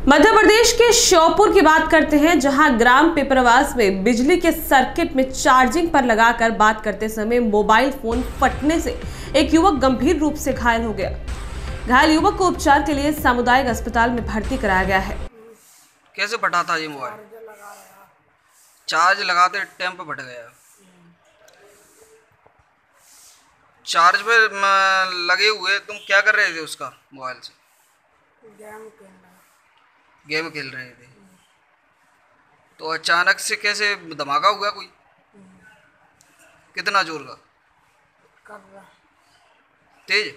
मध्य प्रदेश के श्योपुर की बात करते हैं, जहां ग्राम पिपरवास में बिजली के सर्किट में चार्जिंग पर लगाकर बात करते समय मोबाइल फोन फटने से एक युवक गंभीर रूप से घायल हो गया। घायल युवक को उपचार के लिए सामुदायिक अस्पताल में भर्ती कराया गया है। कैसे फटा था ये मोबाइल? चार्ज लगाते टाइम पे फट गया। चार्ज पे लगे हुए तुम क्या कर रहे थे उसका मोबाइल से? गेम खेल रहे थे। तो अचानक से कैसे धमाका हुआ? कोई कितना जोर का? तेज?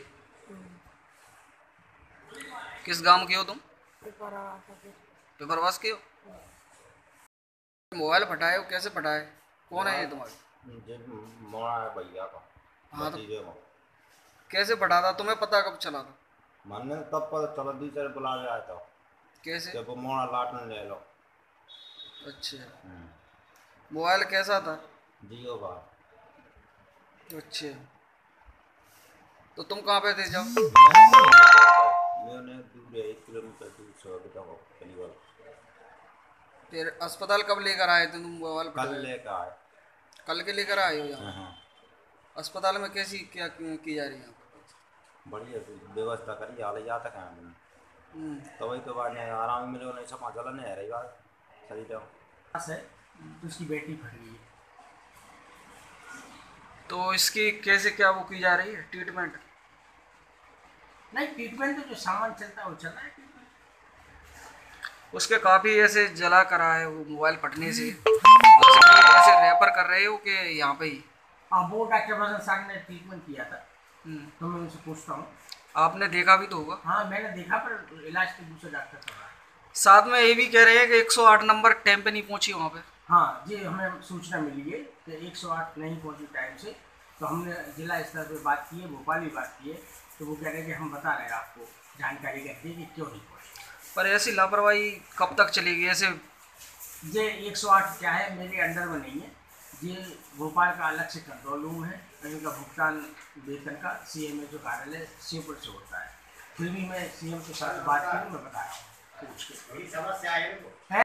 किस गांव के हो तुम? पिपरवास के हो। मोबाइल फटाए हो, कैसे फटाए? कौन है ये तुम्हारे? मोड़ा है भैया का। हाँ, तो कैसे फटा था? तुम्हें पता कब चला था? मैंने तब पता चला, दूसरे बुला के आया था। कैसे? जब मोड़ा लाटने ले लो। अच्छा, मोबाइल कैसा था? जियो का। अच्छा, तो तुम कहाँ पे थे जब? मैंने दूर है, 1 किलोमीटर दूर से। फिर अस्पताल कब लेकर आए थे तुम मोबाइल? कल लेकर आए। कल के लेकर आए हो यहाँ? हाँ। अस्पताल में कैसी क्या की जा रही है? बढ़िया व्यवस्था करी, हाल जा तक है। तो वही तो बात नहीं, आराम मिले नहीं, सब चला नहीं है रही बात सही तो है। तो उसकी बेटी फट गई है। तो इसकी कैसे क्या वो की जा रही है ट्रीटमेंट? नहीं, ट्रीटमेंट तो जो सामान चलता है वो चल रहा है। उसके काफ़ी ऐसे जला करा है वो मोबाइल फटने से, तो उसके ऐसे रेफर कर रहे हो कि यहाँ पे ही? हाँ, वो डॉक्टर बसन साहब ने ट्रीटमेंट किया था। तो मैं उनसे पूछता हूँ। आपने देखा भी तो होगा? हाँ, मैंने देखा, पर इलाज तो दूसरे डॉक्टर कर रहा है। साथ में ये भी कह रहे हैं कि 108 नंबर टाइम पे नहीं पहुंची वहाँ पे। हाँ जी, हमें सूचना मिली है कि 108 नहीं पहुँची टाइम से। तो हमने जिला स्तर पर बात की है, भोपाल भी बात की है। तो वो कह रहे हैं कि हम बता रहे हैं आपको, जानकारी करते हैं कि क्यों नहीं पहुँची। पर ऐसी लापरवाही कब तक चलेगी ऐसे? ये 108 क्या है, मेरे अंडर में नहीं है। ये भोपाल का अलग से कंट्रोल रूम है। इनका भुगतान वेतन का सीएमए जो कार्यालय श्योपुर से होता है। फिर भी मैं सीएम के साथ बात करूँ, मैं बता रहा हूँ। पूछ के समस्या है।